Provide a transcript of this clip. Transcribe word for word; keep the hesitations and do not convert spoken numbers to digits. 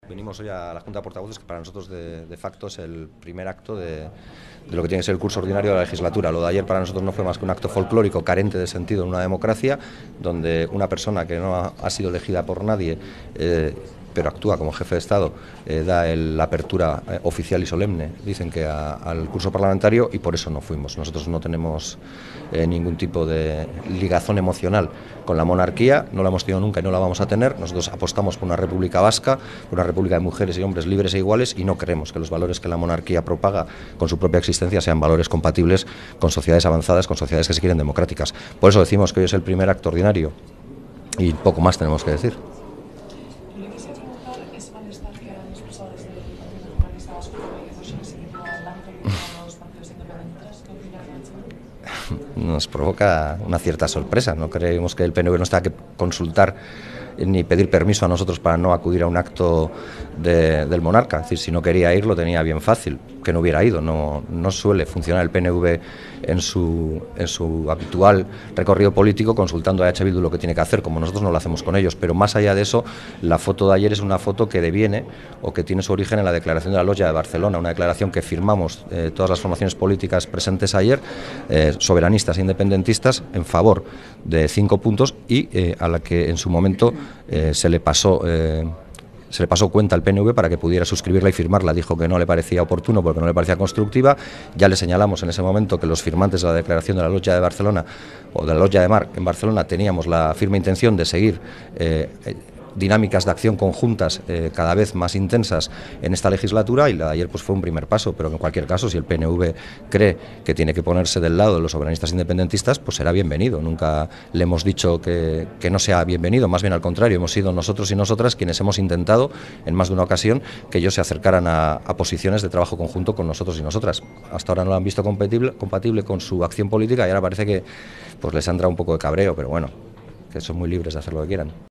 Venimos hoy a la Junta de Portavoces, que para nosotros de, de facto es el primer acto de, de lo que tiene que ser el curso ordinario de la legislatura. Lo de ayer para nosotros no fue más que un acto folclórico carente de sentido en una democracia, donde una persona que no ha, ha sido elegida por nadie, eh, pero actúa como jefe de Estado, eh, da el, la apertura eh, oficial y solemne, dicen que a, al curso parlamentario, y por eso no fuimos. Nosotros no tenemos eh, ningún tipo de ligazón emocional con la monarquía, no la hemos tenido nunca y no la vamos a tener. Nosotros apostamos por una república vasca, por una república de mujeres y hombres libres e iguales, y no creemos que los valores que la monarquía propaga con su propia existencia sean valores compatibles con sociedades avanzadas, con sociedades que se quieren democráticas. Por eso decimos que hoy es el primer acto ordinario y poco más tenemos que decir. Le quisiera preguntar ese malestar que han expresado desde el Partido Nacionalista Vasco que no se sigue adelante con los partidos independentistas. ¿Qué opina de eso? Nos provoca una cierta sorpresa. No creemos que el P N V nos tenga que consultar ni pedir permiso a nosotros para no acudir a un acto de, del monarca. Es decir, si no quería ir, lo tenía bien fácil, que no hubiera ido. No, no suele funcionar el P N V en su, en su habitual recorrido político consultando a H. Bildu lo que tiene que hacer, como nosotros no lo hacemos con ellos. Pero más allá de eso, la foto de ayer es una foto que deviene o que tiene su origen en la declaración de la Logia de Barcelona, una declaración que firmamos eh, todas las formaciones políticas presentes ayer, eh, soberanistas e independentistas, en favor de cinco puntos y eh, a la que en su momento eh, se le pasó... Eh, Se le pasó cuenta al P N V para que pudiera suscribirla y firmarla. Dijo que no le parecía oportuno porque no le parecía constructiva. Ya le señalamos en ese momento que los firmantes de la declaración de la Logia de Barcelona o de la Logia de Mar en Barcelona teníamos la firme intención de seguir eh, dinámicas de acción conjuntas eh, cada vez más intensas en esta legislatura, y la de ayer pues fue un primer paso, pero en cualquier caso, si el P N V cree que tiene que ponerse del lado de los soberanistas independentistas, pues será bienvenido. Nunca le hemos dicho que, que no sea bienvenido, más bien al contrario, hemos sido nosotros y nosotras quienes hemos intentado en más de una ocasión que ellos se acercaran a, a posiciones de trabajo conjunto con nosotros y nosotras. Hasta ahora no lo han visto compatible, compatible con su acción política y ahora parece que pues les ha entrado un poco de cabreo, pero bueno, que son muy libres de hacer lo que quieran.